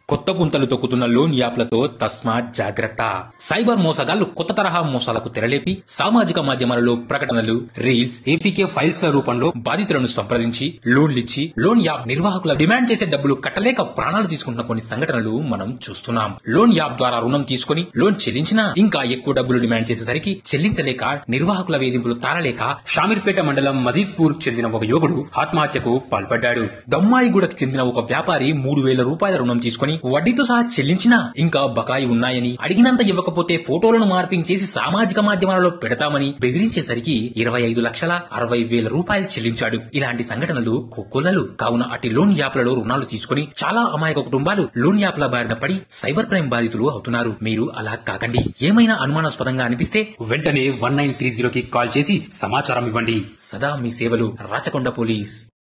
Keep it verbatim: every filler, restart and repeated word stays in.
కొత్త పుంతలు తొక్కుతున్న లోన్ యాప్లతో తస్మాత్ జాగ్రత్త. సైబర్ మోసగాళ్లు కొత్త తరహా మోసాలకు తెరలేపి సామాజిక మాధ్యమాలలో ప్రకటనలు, రీల్స్, ఏపీకే ఫైల్స్ ల రూపంలో బాధితులను సంప్రదించి లోన్లిచ్చి లోన్ యాప్ నిర్వాహకుల డిమాండ్ చేసే డబ్బులు కట్టలేక ప్రాణాలు తీసుకుంటున్న కొన్ని సంఘటనలు మనం చూస్తున్నాం. లోన్ యాప్ ద్వారా రుణం తీసుకుని లోన్ చెల్లించినా ఇంకా ఎక్కువ డబ్బులు డిమాండ్ చేసేసరికి చెల్లించలేక నిర్వాహకుల వేధింపులు తాళలేక షామీర్పేట మండలం మజీద్పూర్ చెందిన ఒక యువకుడు ఆత్మహత్యకు పాల్పడ్డాడు. దమ్మాయిగూడకు చెందిన ఒక వ్యాపారి మూడు వేల రూపాయల రుణం తీసుకుని వడ్డీతో సహా చెల్లించినా ఇంకా బకాయి ఉన్నాయని, అడిగినంత ఇవ్వకపోతే ఫోటోలను మార్పింగ్ చేసి సామాజిక మాధ్యమాలలో పెడతామని బెదిరించేసరికి ఇరవై ఐదు లక్షల అరవై వేల రూపాయలు చెల్లించాడు. ఇలాంటి సంఘటనలు కొక్కొల్లలు. కావున అట్టి లోన్ యాప్లలో రుణాలు తీసుకుని చాలా అమాయక కుటుంబాలు లోన్ యాప్ల బారిన పడి సైబర్ క్రైమ్ బాధితులు అవుతున్నారు. మీరు అలా కాకండి. ఏమైనా అనుమానాస్పదంగా అనిపిస్తే వెంటనే వన్ నైన్ త్రీ జీరో కి కాల్ చేసి సమాచారం ఇవ్వండి. సదా మీ సేవలు రాచకొండ పోలీస్.